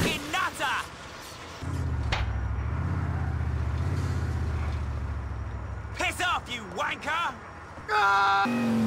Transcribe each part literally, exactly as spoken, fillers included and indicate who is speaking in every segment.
Speaker 1: fucking nutter! Piss off, you wanker! Ah!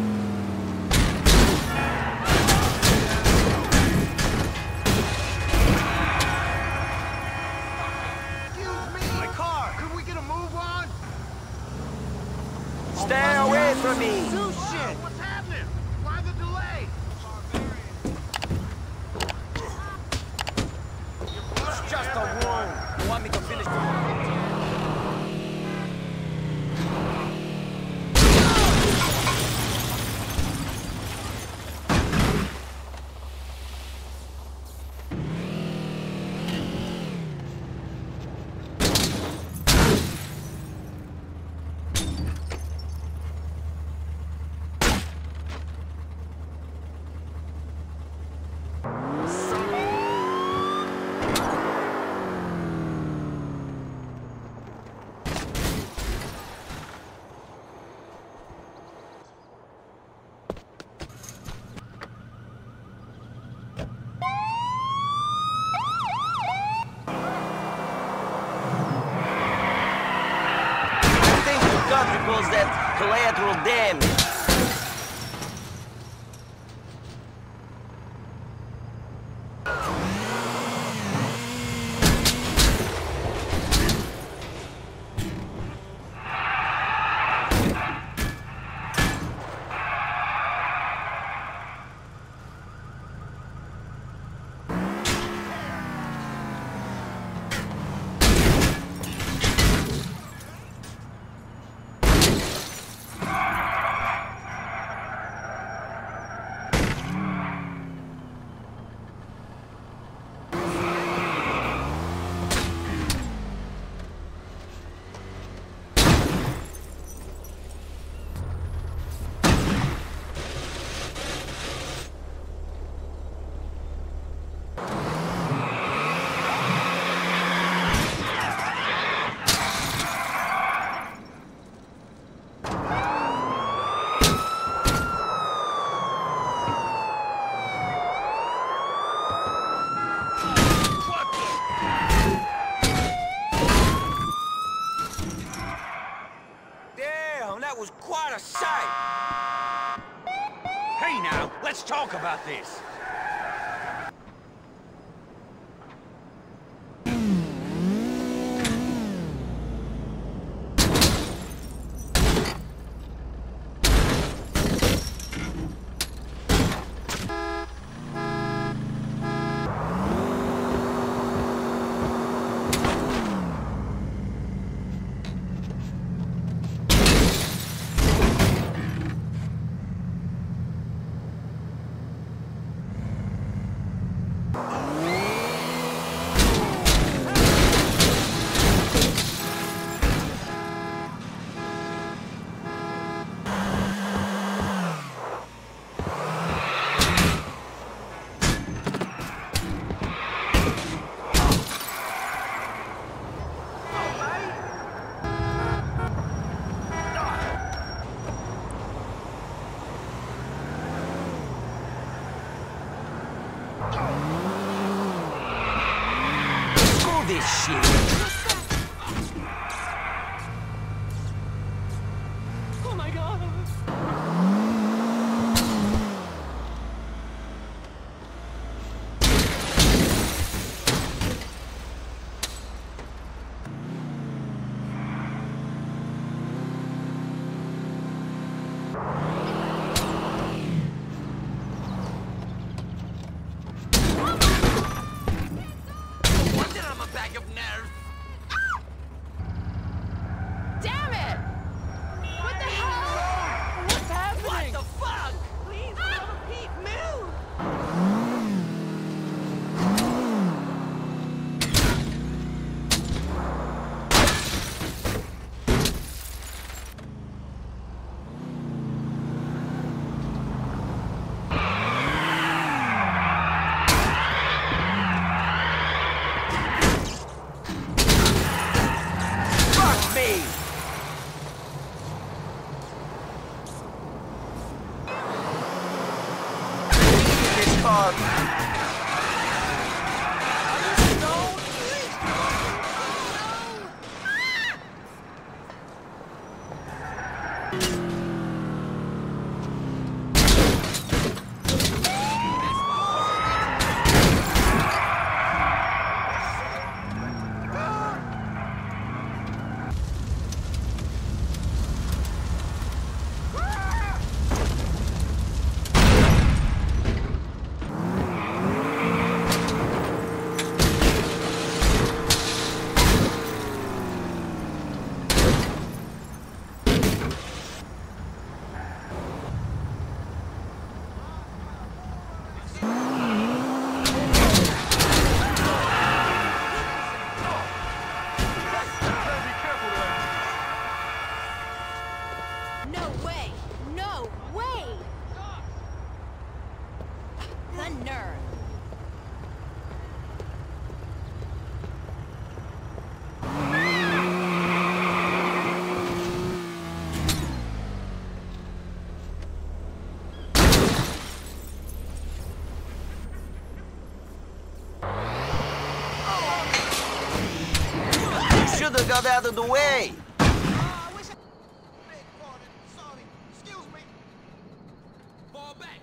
Speaker 2: Stay away from me!
Speaker 3: Do shit! What's happening? Why the delay?
Speaker 2: It's just a wound. You want me to finish? Calls that collateral damage. That was quite a sight!
Speaker 1: Hey now, let's talk about this!
Speaker 2: Screw this shit!
Speaker 4: Oh my god!
Speaker 1: Bag of nerves.
Speaker 2: should have got out of the way.
Speaker 3: Oh, I wish I... Beg pardon. Sorry. Excuse me.
Speaker 1: Fall back.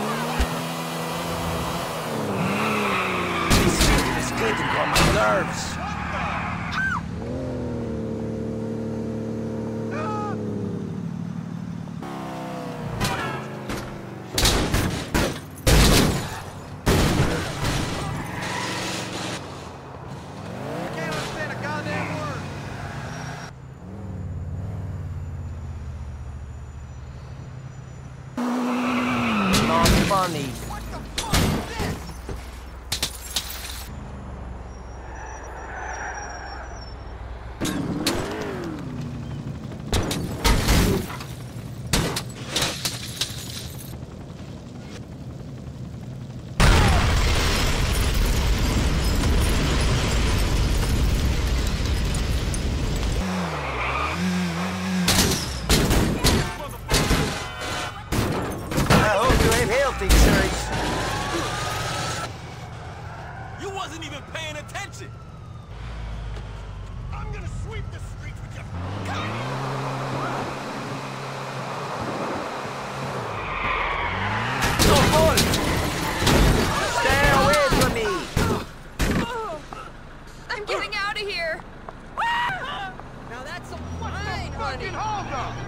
Speaker 2: This shit is getting on my nerves.
Speaker 3: Can't understand a goddamn word.
Speaker 2: Not funny.
Speaker 3: What the fuck is this?
Speaker 2: I hope you ain't healthy, Church.
Speaker 1: You wasn't even paying attention.
Speaker 3: I'm gonna sweep the streets with your...
Speaker 2: No bull! Stay away from me!
Speaker 5: I'm getting out of here.
Speaker 3: Now that's some fucking hold up!